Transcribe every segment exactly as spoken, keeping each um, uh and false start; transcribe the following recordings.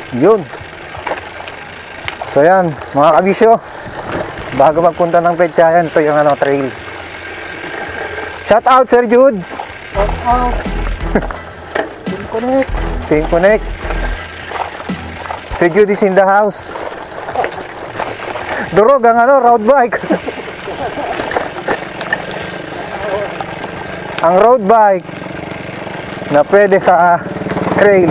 Yun. So yan, mga kabisyo, bago magpunta ng petsayan, ito yung ano, trail. Shout out Sir Jude. Shout out. Team Connect. Team Connect. Sir Jude is in the house. Durog ang ano, road bike. Ang road bike na pwede sa trail.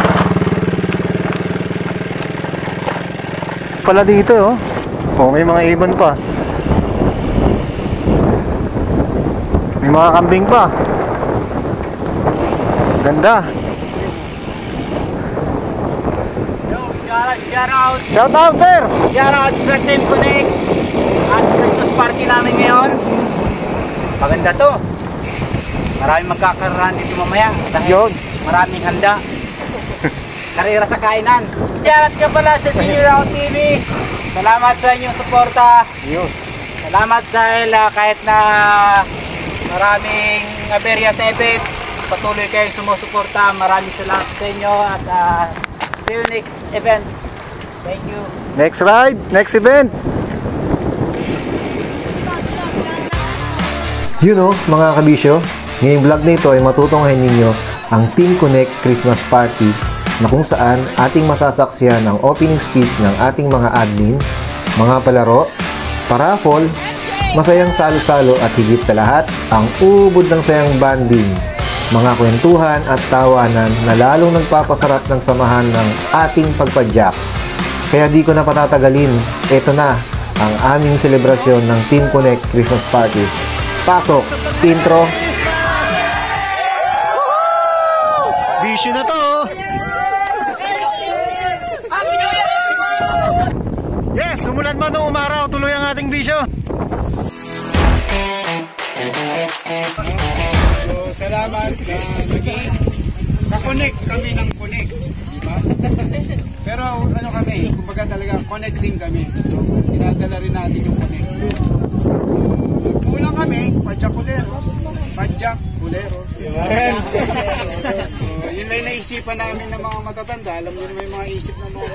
Pala dito, oh. Oh, may mga ibon pa. May mga kambing pa. Ganda. Shout out. Shout out, sir. Shout out sa Team Connect. At Christmas party namin ngayon. Maganda to. Maraming magkakaroon dito mamaya. Dahil Yun. maraming handa. Karera sa kainan. Shout ka pala sa Junior Round T V. Salamat sa inyong suporta. Yun. Salamat dahil uh, kahit na maraming aberya sa event, patuloy kayong sumusuporta. Maraming salamat sa inyo at uh, see you next event. Thank you. Next ride, next event. You know, mga kabisyo, ngayong vlog na ito ay matutunghayan ninyo ang Team Connect Christmas Party na kung saan ating masasaksihan ang opening speech ng ating mga admin, mga palaro, paraffol, masayang salo-salo at higit sa lahat, ang ubod ng sayang banding, mga kwentuhan at tawanan na lalong nagpapasarap ng samahan ng ating pagpadyak. Kaya di ko na patatagalin, ito na ang aming selebrasyon ng Team Connect Christmas Party. Pasok! Intro! Vision na to! Yes! Sumulat man nung umaraw, tuloy ang ating vision! So, salamat na naging na-connect kami ng connect. Diba? Pero ano kami, kumbaga talaga connecting kami. So, dinadala rin natin yung connect. So, kulang kami, Padyak Culeros. Padyak Culeros. So, yun lang naisipan namin ng mga matatanda. Alam nyo naman yung mga isip ng mga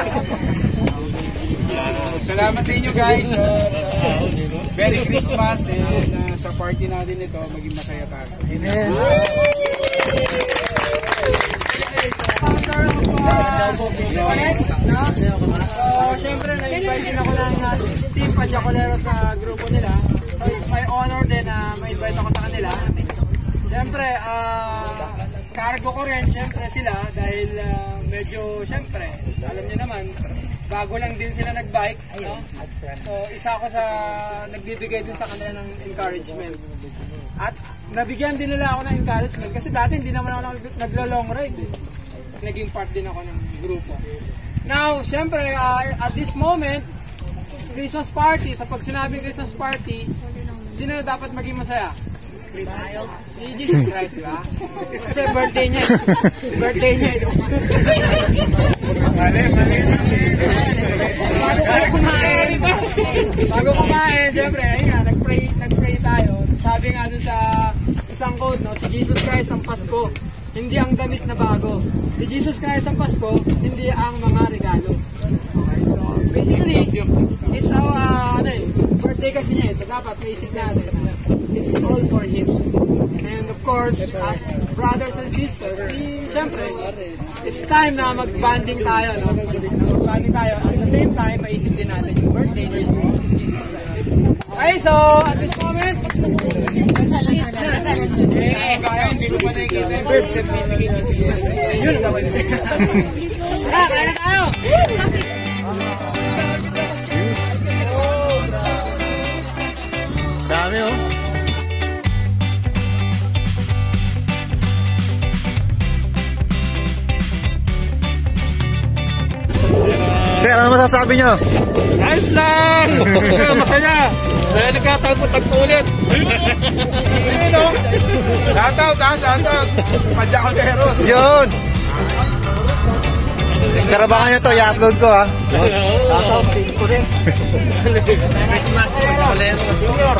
so, salamat sa inyo guys. Uh, Merry Christmas and uh, sa party natin ito, maging masaya tayo. Amen. So, syempre, na-invite din ako ng uh, Team Padyak Culeros sa grupo nila. So, it's my honor din na ma-invite ako sa kanila. Syempre, uh, cargo ko rin, syempre sila, dahil uh, medyo, syempre, alam niyo naman, bago lang din sila nag-bike. No? So, isa ako sa nagbibigay din sa kanila ng encouragement. At nabigyan din nila ako ng encouragement kasi dati hindi naman ako naglo-long ride. Eh. Naging part din ako ng grupo. Now, syempre, uh, at this moment, Christmas party, sa pag sinabing Christmas party, sino dapat maging masaya? Si Jesus Christ, diba? Kasi birthday niya. Birthday niya. Bago kumain, bago kumain, syempre, ayun nga, nag-pray, nag-pray tayo. Sabi nga dun sa isang quote, no, si Jesus Christ ang Pasko, hindi ang damit na bago. Si Jesus Christ ang Pasko, hindi ang mga regalo. Okay, so basically, it's our, uh, ano eh, birthday kasi niya eh, so dapat maisip natin, it's all for Him. And of course, as brothers and sisters, eh, syempre, it's time na mag-banding tayo, no? Mag-banding tayo. At the same time, maisip din natin yung birthday ni Jesus Christ. Okay, so, at this moment, Eh, kaya hindi ko pa nakikita yung birth certificate ng Jesus. Yun ang gawin nila. tara, kaya na tayo! Dami, oh. Sir, ano masasabi nyo? Ayos lang! Masaya! Kaya nagkatagpo-tagpo ulit. Ayun o. Shoutout ha, shoutout. Padyak Culeros. Yun! Karabangan nyo to, i-upload ko ha. Shoutout, team ko rin. Christmas, Padyak Culeros. Junior.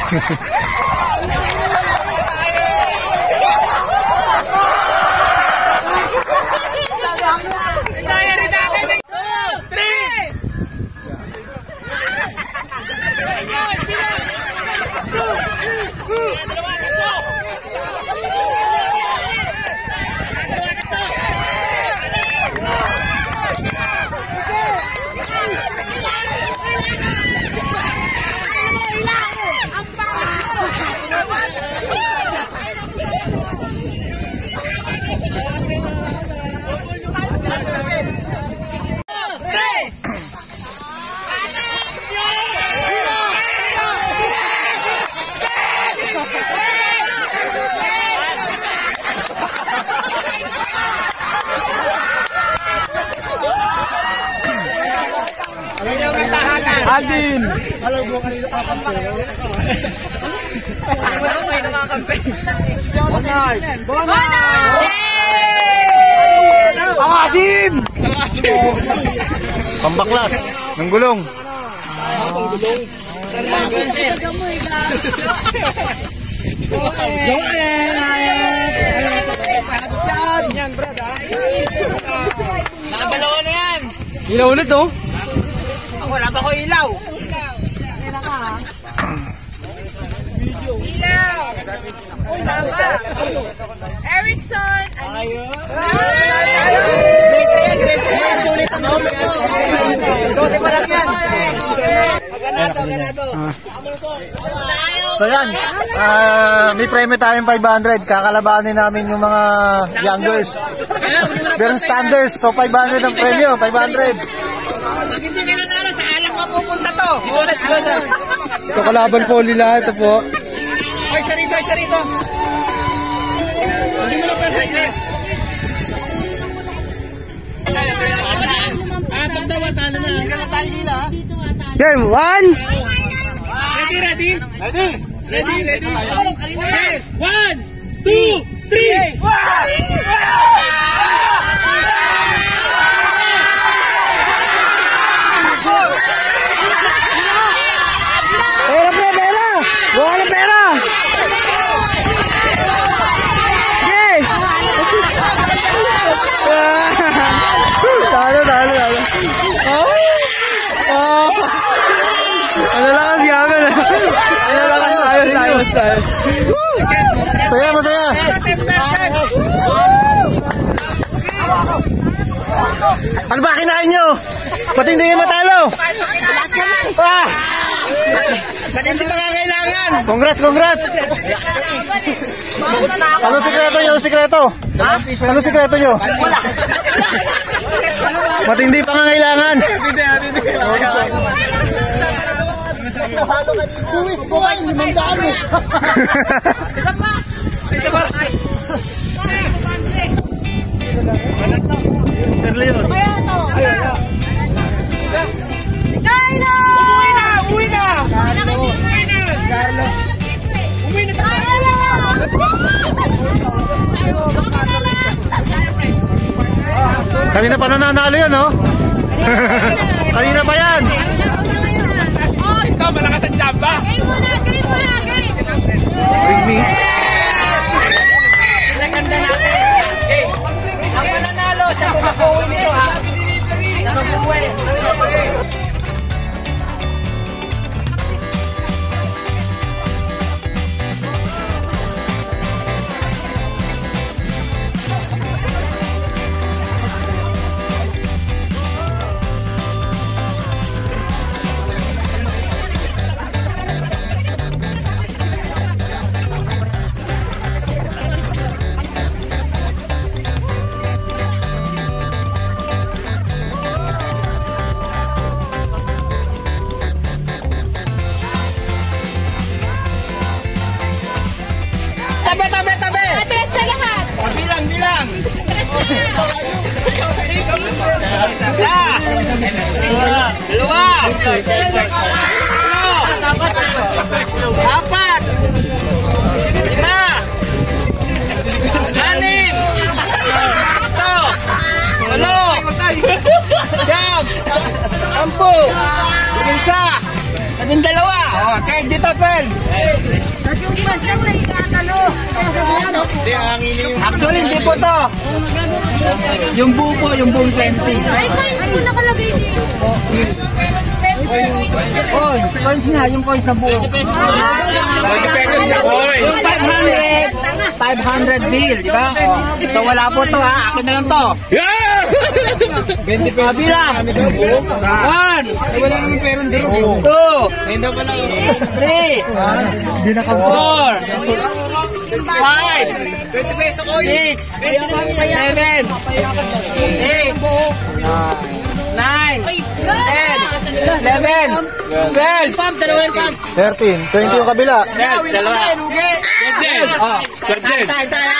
Alvin! Alam mo kanina kakampi. Wala mo kayo nakakampi. Bonard! Bonard! Ang asim! Ang asim! Pambaklas ng gulong. Ang gulong? Yan, brad, ha? Nakadalawa na yan! Ilaw ulit, oh! Wala pa ko ilaw. Ilaw ka ha? Ilaw! Tama! Erickson! Ayun! Sulit ang moment mo! Dote pa lang yan! Ganado, ganado! So yan, uh, may premyo tayong five hundred. Kakalabanin namin yung mga youngers. Meron standards, so five hundred ang premyo, five hundred. Pag hindi ka nanalo, sa alak mapupunta to. Ito kalaban po nila, ito po. Ay, sarito, ay, sarito. Hindi mo lang pala sarito. Ah, pagdawa, talo na. Hindi na tayo nila. Game one! Ready, ready? Ready? Ready, ready. Yes, one, two, three. Pera, pera, pera! Buka ng pera! Yes! Talo, talo, talo. Oh! Oh! Ano lang kasi ako na? Ano lang kasi tayo, tayo, tayo. Masaya, masaya. Ano ba kinain nyo? Pati hindi kayo matalo. Ah! Ba't hindi pa kailangan? Congrats, congrats. Anong sikreto nyo? Anong sikreto? Anong sikreto nyo? Wala. Matindi pa kailangan. Buwis po kayo, limang daan eh. Isa pa. Isa pa. Sir Leon. Kaya to. Carlo! Umuwi na! Umuwi na! Umuwi na! Carlo! Umuwi na! Carlo! Kanina pa nananalo yan, oh. Kanina pa yan. Ikaw, malakas ang jamba! Game mo na! Game mo na! Game! Bring me. Pinaganda natin! Game! Ang mananalo, siya kung mag-uwi nito, ha? Siya mag-uwi! Tabi, tabi, tabi! Atras na lahat! Bilang, bilang! Atras na! Isa! Dalawa! Tatlo! Apat! Lima! Anim! Ito! Walo! Siyam! Sampu! Isa! Labing dalawa! dalawa. Oh, kaya dito, twelve. Actually, hindi po to. Yung buo po, yung buong twenty. Ay, coins mo nakalagay dito. Coins, coins nga, yung coins na buo. Yung five hundred, five hundred bill, di ba? Oh. So wala po to ha, akin na lang to. twenty pesos. Bilang. One. Eh, wala naman pero dito. Two. Three. Four. Five. Six. Seven. Eight. Nine. Ten. Eleven. Twelve. thirteen. twenty yung kabila. Twelve. Dalawa. Twelve. Oh. Twelve. Tayo, tayo.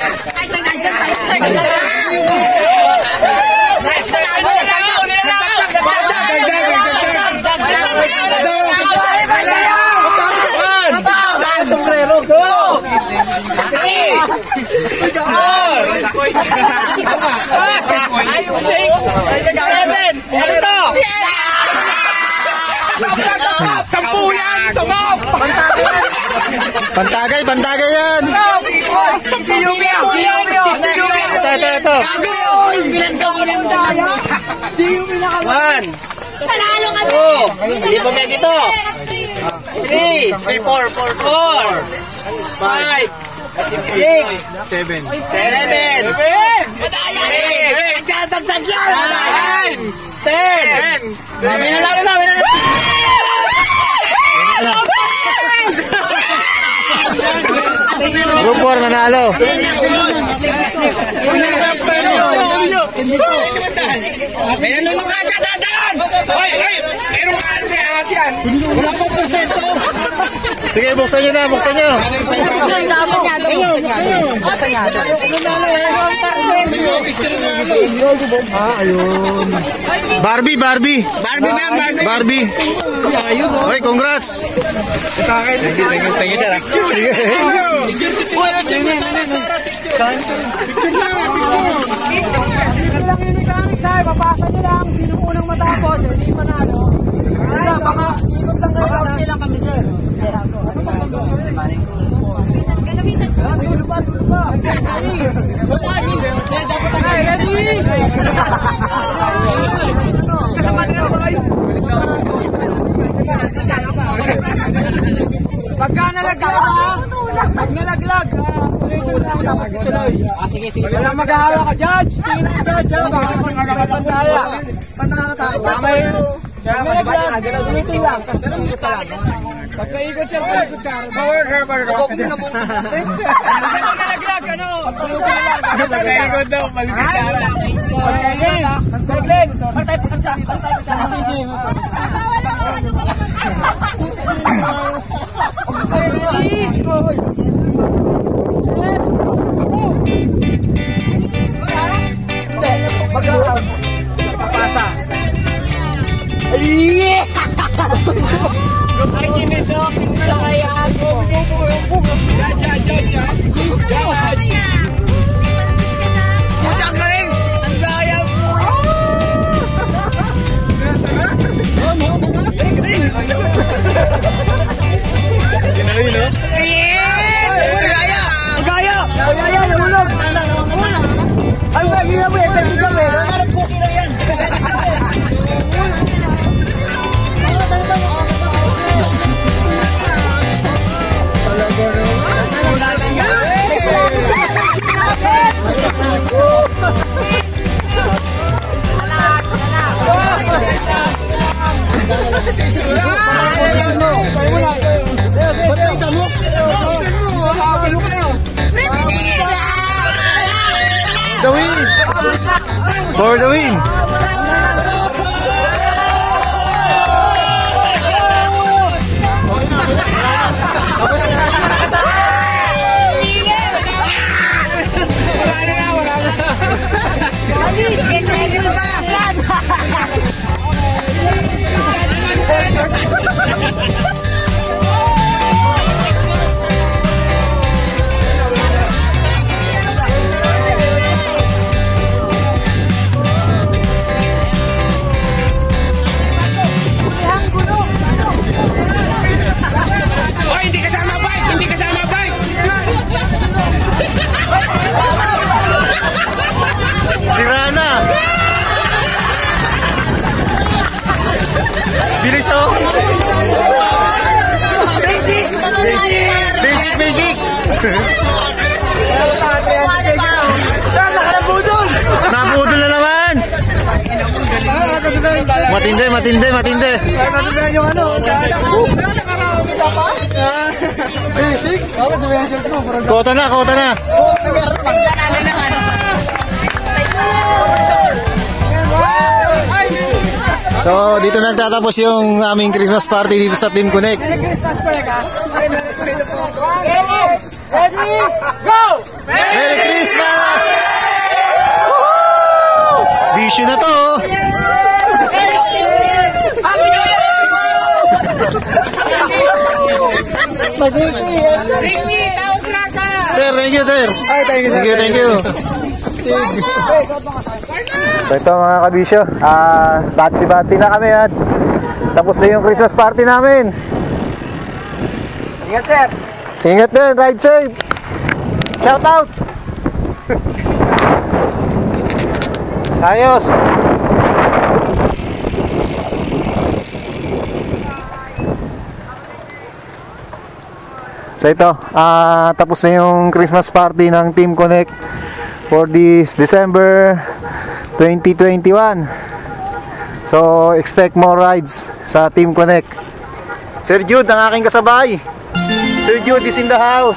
Sombrero, go! Three! Four! Five! Six! Seven! Ano to? Sampu yan! Samap! Pantagay, pantagay yan! Siyumi! Siyumi! Ito, ito, ito! One! Two! Hindi mo may dito! Three! Four! Four! Four! Five! Six! Seven! Seven! Eight! Dagdag yan! Nine! Ten! Minalala na! Minalala! Group four nanalo. May nanunong ka dyan! Dadaan! Hoy! Hoy! Meron ka ano kaya yan? Wala po porsyento! Sige, buksan nyo na, buksan nyo. Buksan nga mo! Buksan nga mo! Ah, ayun. Barbie, Barbie. Barbie na! Barbie! Barbie. Hoy, congrats. Thank you, thank you, thank you, sir. Papasa nyo lang, sino unang matapos, hindi panalo. Kaya baka ikot lang kayo lang silang kami, sir. Pagka nalaglag, pag nalaglag, ulitin lang tapos ituloy. Ah, sige, sige. Walang mag-ahala ka, Judge. Tingin ang Judge, ha? Baka pantaya. Pantaya. Mamay, nalaglag, ulitin lang. Kasi ulit lang. Pagka-ikot siya, pagka-ikot ka. Power, sir, power. Pag nalaglag, ano? Pagka-ikot daw, maligit ka. Pagka-ikot, ha? Pagka-ikot, pantay po siya. Pantay po siya. Papasa. Yeah! Ay, kinidok. Sayang. Jaja, jaja. Jaja. Putang galing. Ang sayang. Ginawin, no? Gaya! Gaya! Gaya! Nahulog! Ay, wagi na mo eh. Pwede ka mo eh. Nakarap cookie na yan. The win! For the win! matindi, matindi. Natulungan yung ano. Nakarami ka pa? Basic. Bakit na yung shirt mo? Kota na, kota na. So, dito nagtatapos yung aming Christmas party dito sa Team Connect. Christmas pa ka? Ready? Go! Merry Christmas! Woo! Vision na to. Ringy, taong grasa! Sir, thank you, sir. Ay, thank you, Thank you, thank you. So ito mga kabisyo, ah, batsi-batsi na kami at tapos na yung Christmas party namin. Ingat, sir. Ingat din, ride safe. Shout out. Ayos. So ito, ah, tapos na yung Christmas party ng Team Connect for this December twenty twenty-one. So expect more rides sa Team Connect. Sir Jude, ang aking kasabay. Sir Jude is in the house.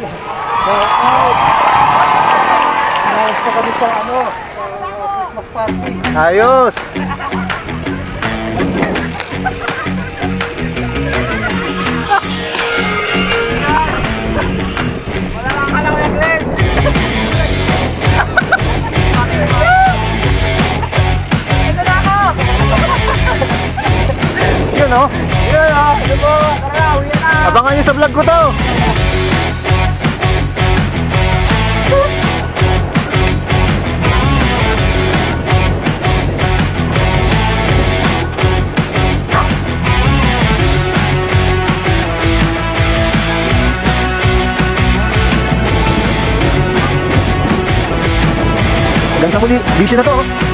Ayos. Yun o. Yun, oh. Ito po. Tara, uwi na. Abangan nyo sa vlog ko to. Hanggang sa muli, busy na to.